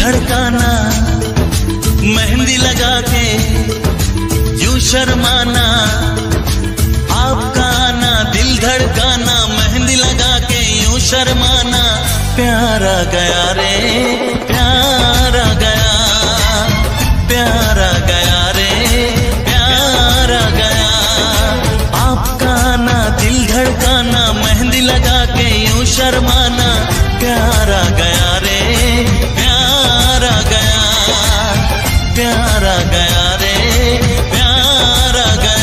धड़काना, मेहंदी लगा के यूं शर्माना, आपका आना दिल धड़काना, मेहंदी लगा के यूं शर्माना, प्यारा गया रे प्यारा गया, प्यारा गया रे प्यारा गया, आपका आना दिल धड़काना, मेहंदी लगा के यूं शर्माना, प्यारा गया रे प्यारा गया, प्यारा गया रे प्यारा गया।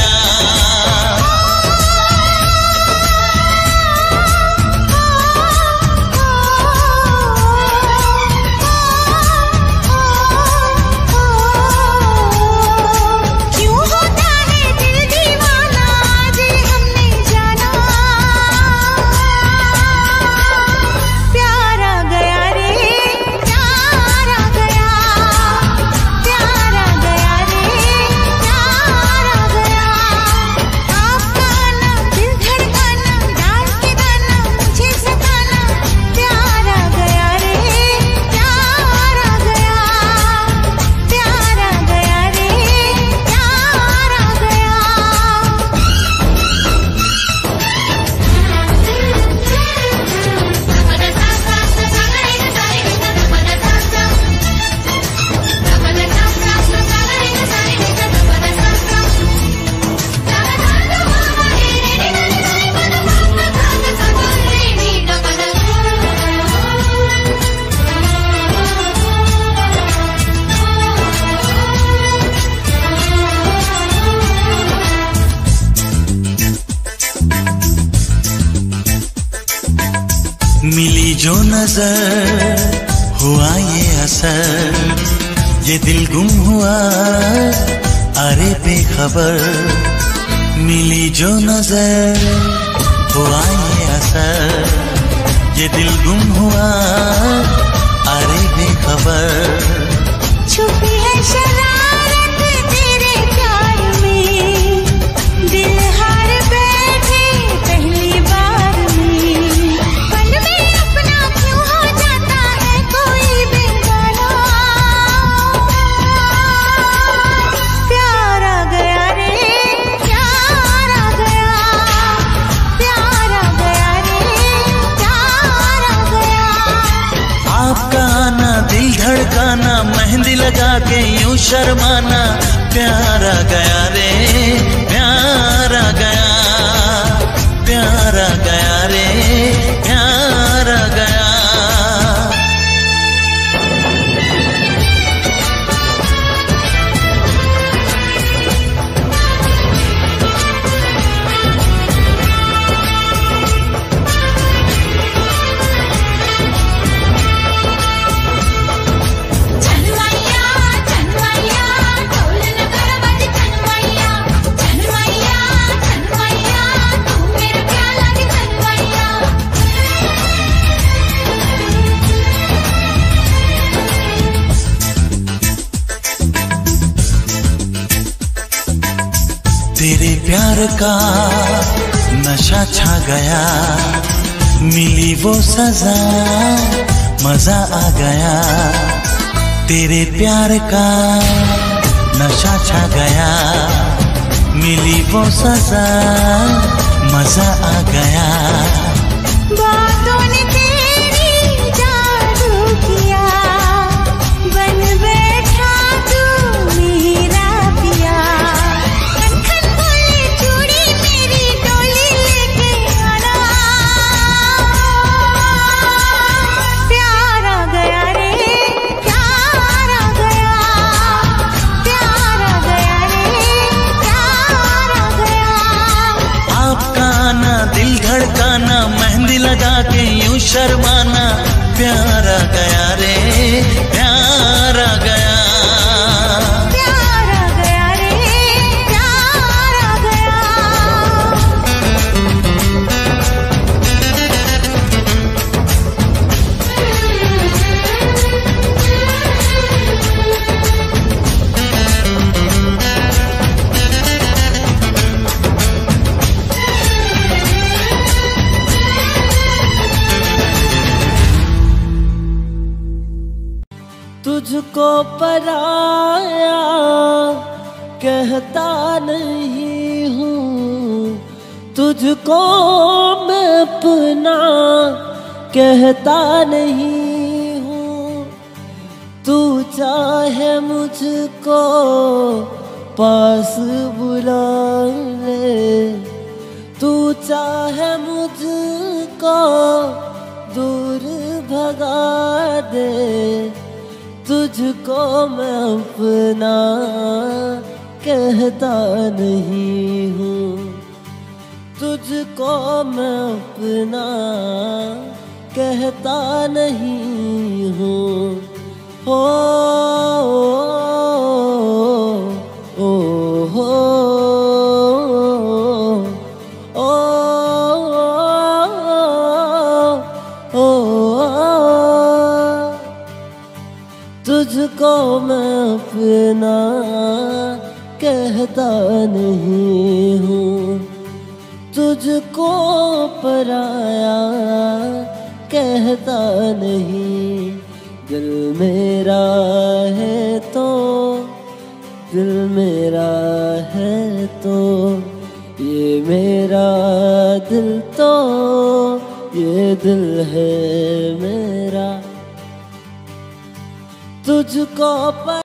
मिली जो नजर हुआ ये असर, ये दिल गुम हुआ अरे बेखबर, मिली जो नजर हुआ ये असर, ये दिल गुम हुआ अरे बेखबर, छुपी है शरारत तेरे प्यार में, दिल हार बैठे पहली बार में, पल में अपना क्यों हो जाता है कोई बेगाना, प्यारा गया रे प्यारा गया, प्यारा गया रे प्यारा गया, आपका आना दिल धड़काना, मेहंदी लगा के यूं शर्माना, प्यारा गया रे प्यारा गया, प्यारा गया रे प्यारा गया। तेरे प्यार का नशा छा गया, मिली वो सजा मजा आ गया, तेरे प्यार का नशा छा गया, मिली वो सजा मजा आ गया, बातों ने तेरी जादू किया, बन बैठा तू मेरा पिया, खन बोले चूड़ी मेरी डोली लेके आना, प्यारा गया रे प्यारा गया, प्यारा गया रे प्यारा गया, आपका आना दिल धड़काना, मेहंदी लगा के यूं शर्माना, प्यारा गया रे प्यारा गया, प्यारा गया रे प्यारा गया। तुझको पराया कहता नहीं हूँ, तुझको मैं अपना कहता नहीं हूँ। तू चाहे मुझको पास बुला ले, तू चाहे मुझको दूर भगा दे, तुझको मैं अपना कहता नहीं हूँ, तुझको मैं अपना कहता नहीं हूँ। हो ओ हो ओ तुझको मैं अपना कहता नहीं हूँ, तुझको पराया कहता नहीं। दिल मेरा है तो, दिल मेरा है तो, ये मेरा दिल तो, ये दिल है मेरा। तुझको